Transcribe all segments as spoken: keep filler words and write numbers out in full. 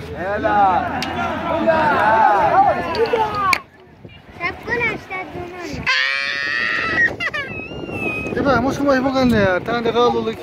सबको नाश्ता दोनों ने देखा मुझको वही पकड़ने यार ताने देखा लो लोग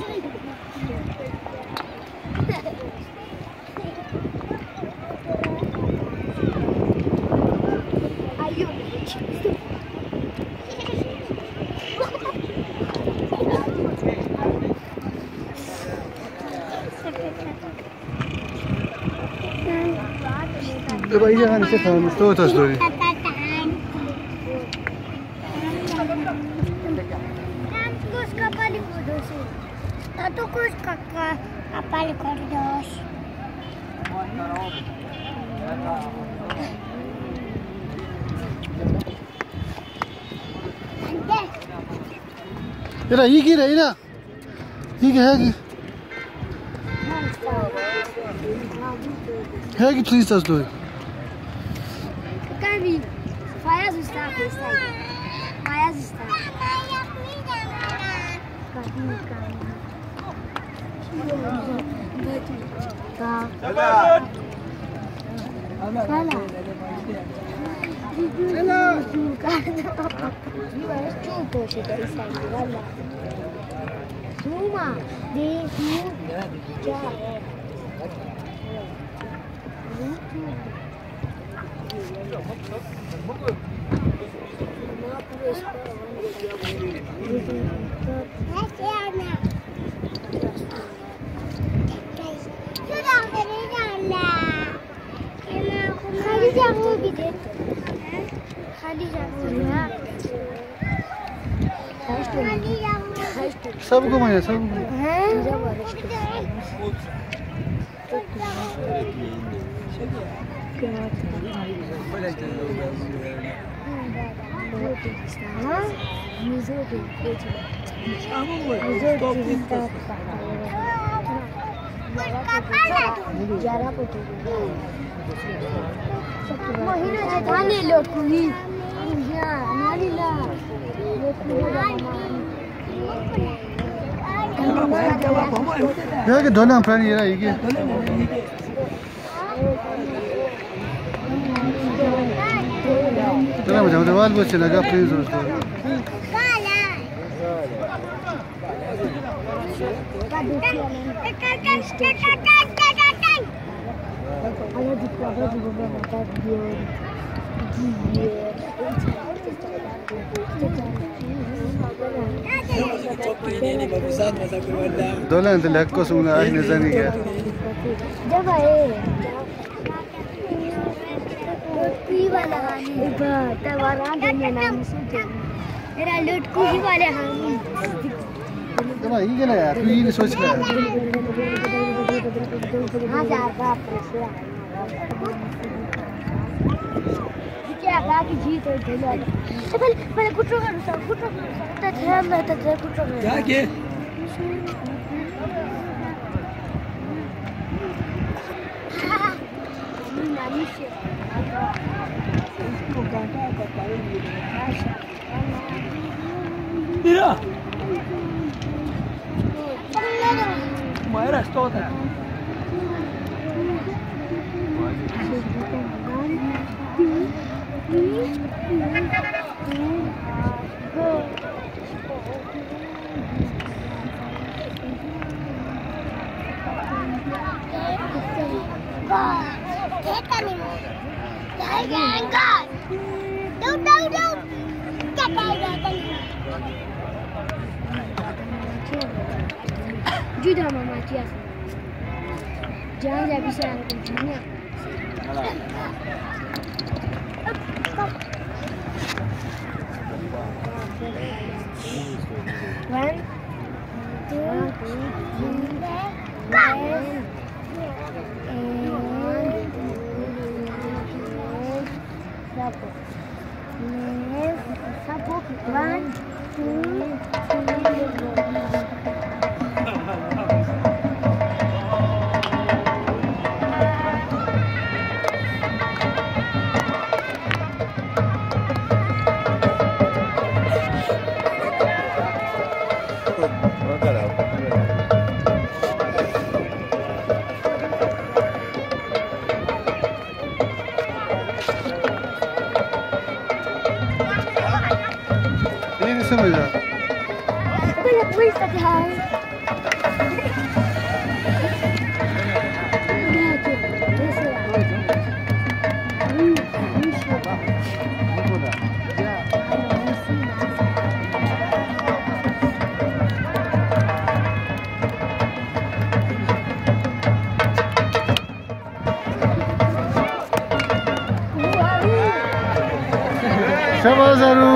Coba iya kan siapa mesti tas dulu. Kus kapal kodos. Tato kus kakak kapal kodos. Ira iyi gir ira. İyi gir hadi. Hadi please tas dulu. Kami, Fayaz está festa. Fayaz está. Kami kami. Kala. Kala. Hello. You are chupo se dai sai wala. Suma, de su. Ja. सबको मैं सबको Ya ke dolan prani ya iki. Dolan macam tu wal bos naga please bos. Dolan tu lek ko sunga ai nazani ya. जब आए पी वाला हानी तब आराम से नाम सुनते मेरा लूट कुही वाले हानी तो भाई ये ना यार तू ये सोच ले हां जा बाप रे क्या बाकी जीत है चलो पहले पहले कुछ करो सब कुछ करो तो ध्यान में तो कुछ करो क्या के Mira. Como eras toda. Juda mama Tia. Jangan jadi bisa kuncinya. One, two, three, go. One, two, three. समझ रहा Bây giờ quý sẽ thấy शाबाश आरू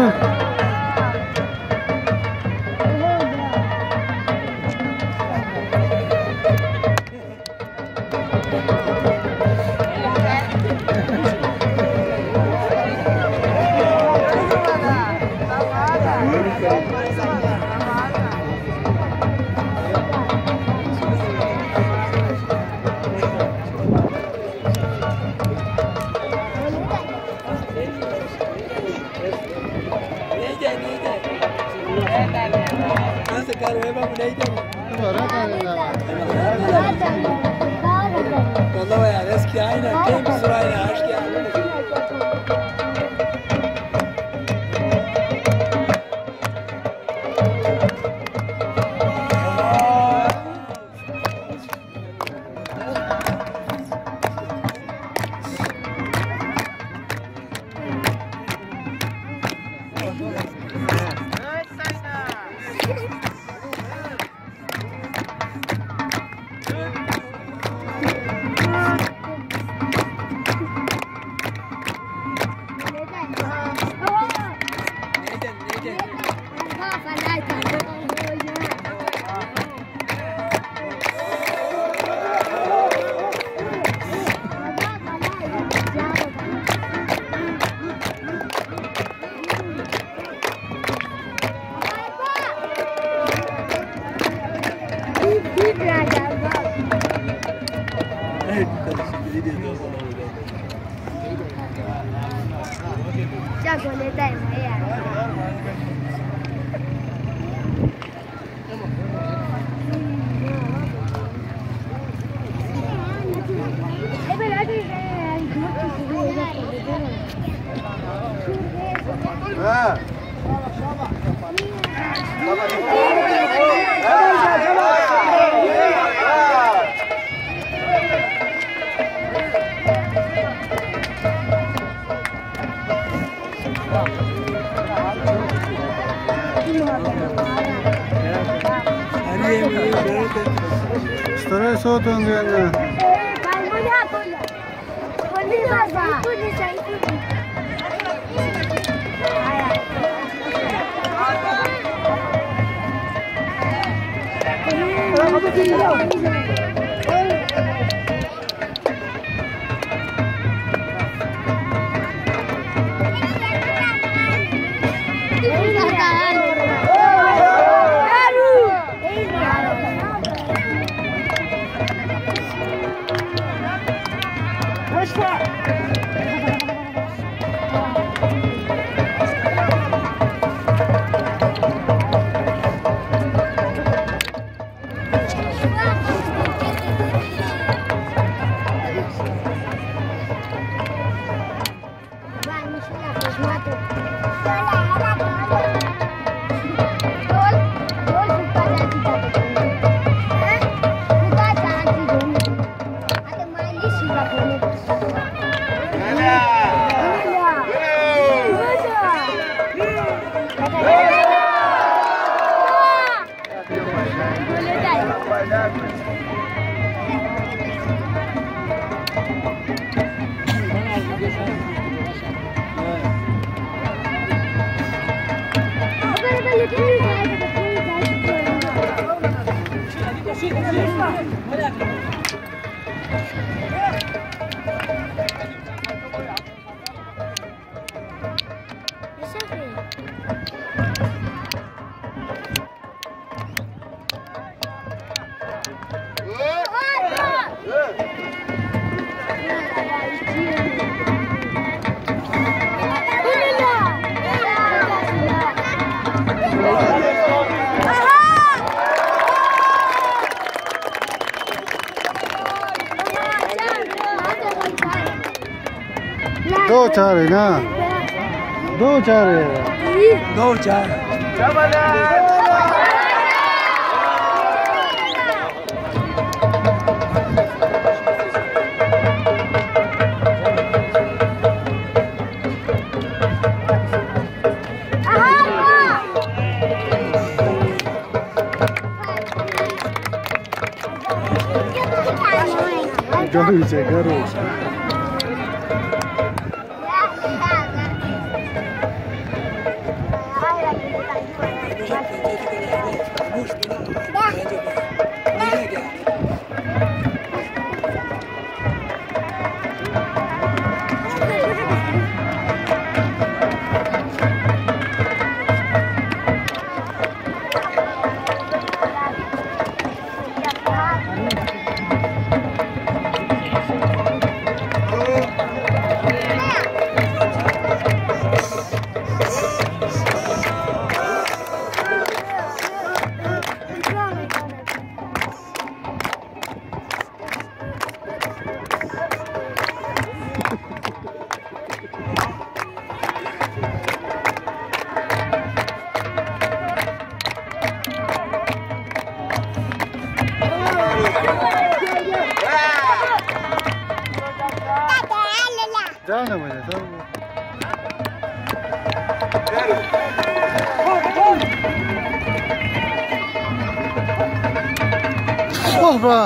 والله يا ناس كي عينك كم بسرعة يا عاش كي عينك Chắc có lấy tay mấy à? ها Старай сотон реально. दो चार है ना दो चार है दो चार Garu चाहिँ गाह्रो छ जान भने त Oh, bro.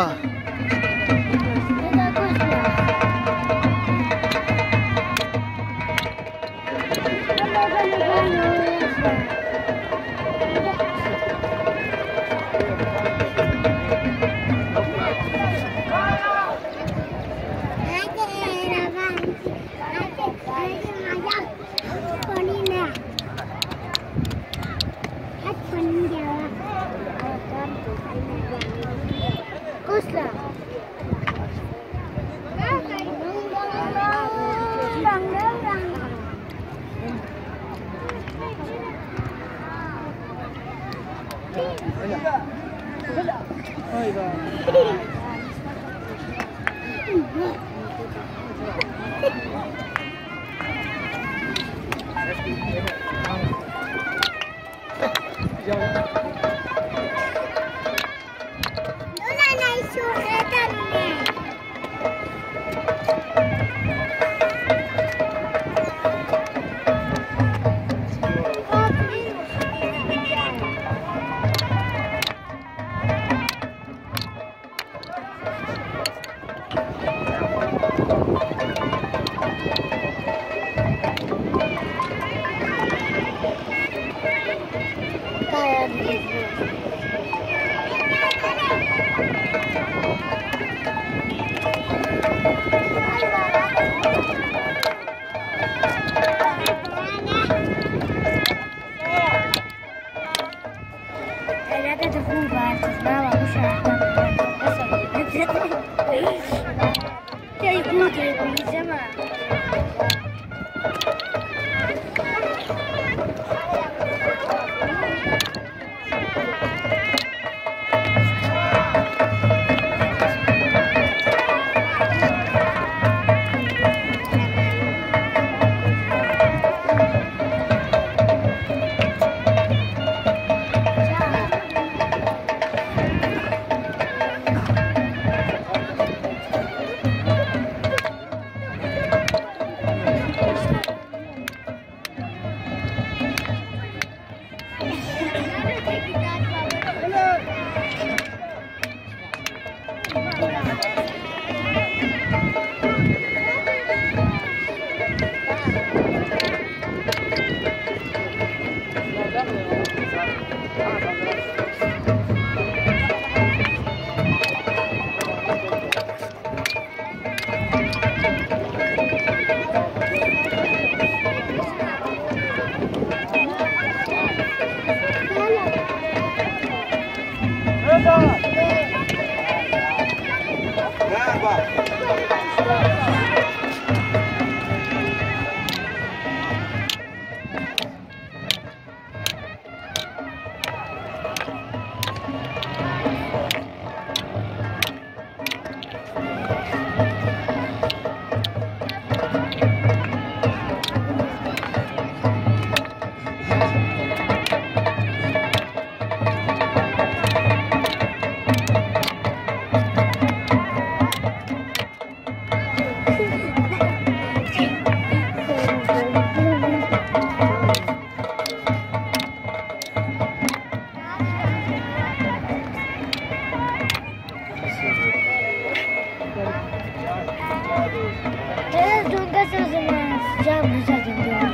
हमेशा जिंदगी में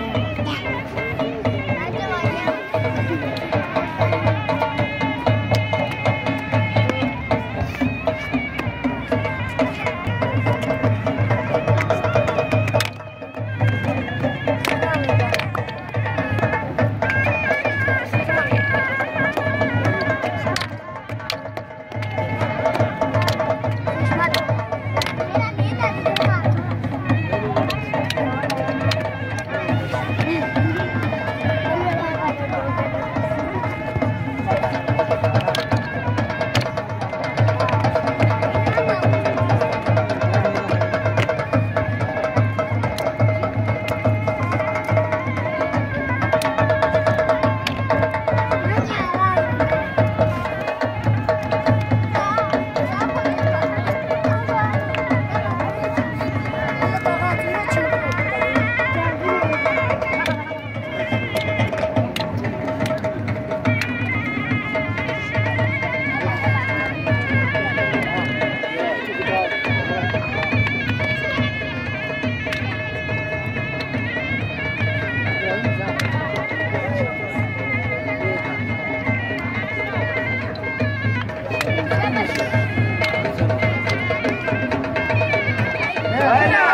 Aynen.